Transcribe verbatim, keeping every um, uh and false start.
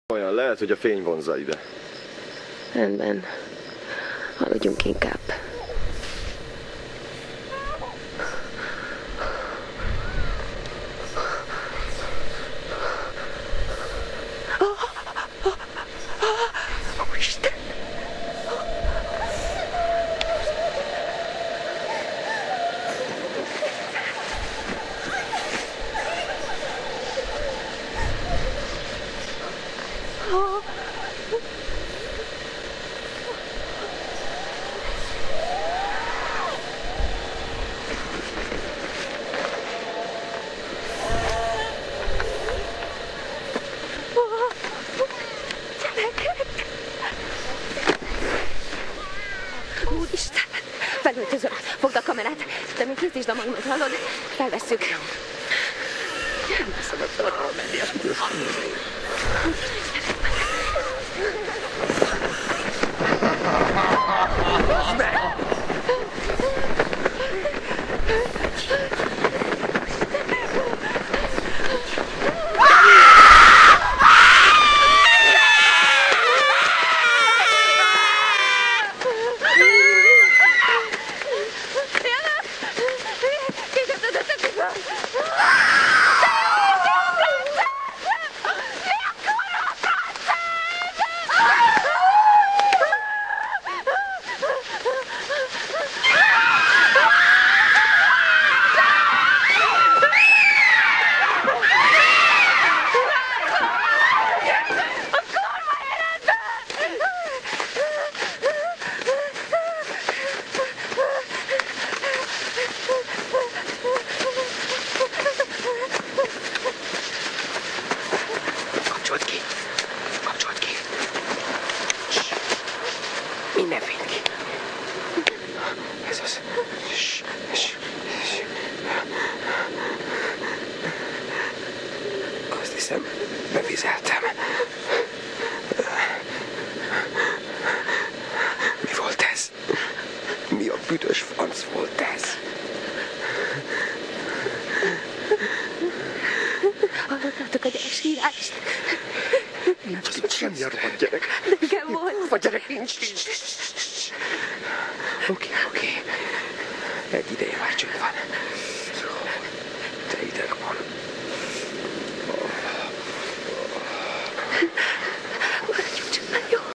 Olyan lehet, hogy a fény vonzza ide. Rendben. Haladjunk inkább. Úristen! Úristen! Felöltözöm. Fogd a kamerát. De még készítsd a magnót, hallod? Felvesszük. Nem szabad fel arra menni, az üdös. Bazd meg! Kapcsolt ki! Kapcsolt ki! Minden fényt ki! Ez az. Azt hiszem, bevizeltem. Mi volt ez? Mi a büdös franc volt ez? Hallottátok a gyerek sírást? Nincs itt semmi a rohadt gyerek. De igen volt. A gyerek nincs. Oké, oké. Egy ideje már csönd van. De ideg van.